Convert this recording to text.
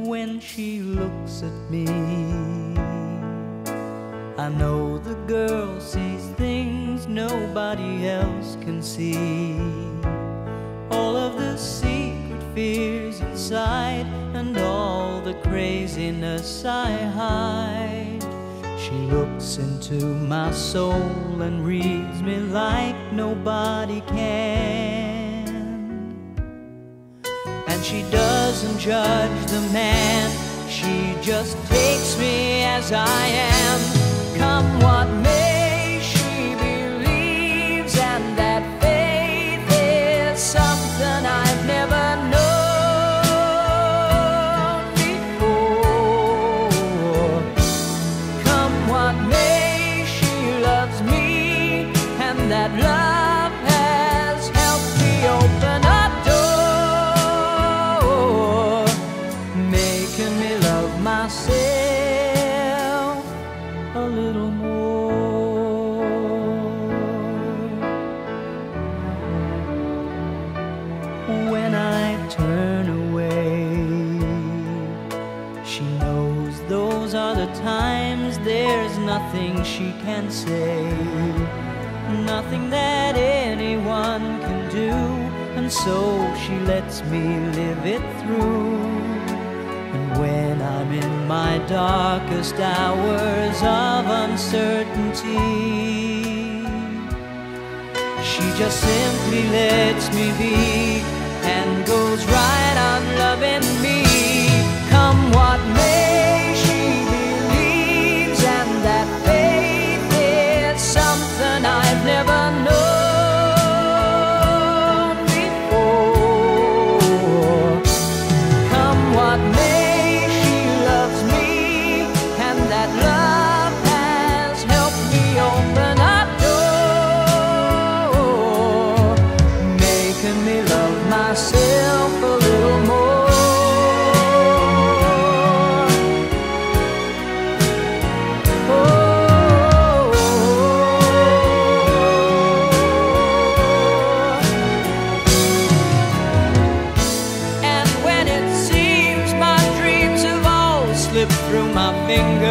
when she looks at me. I know the girl sees things nobody else can see. All of the secret fears inside and all the craziness I hide. She looks into my soul and reads me like nobody can. And she doesn't judge the man, she just takes me as I am. Come what may, she believes, and that faith is something I've never known before. Come what may, she loves me, and that love has helped me open a door, making me love myself a little more. When I turn away, she knows those are the times there's nothing she can say, nothing that anyone can do, and so she lets me live it through. And when I'm in my darkest hours of uncertainty, she just simply lets me be and goes right on loving me. Come what may, she believes, and that faith is something I've never known before. Come what may, she loves me, and that love has helped me open a door, making me love myself a little more. And when it seems my dreams have all slipped through my fingers,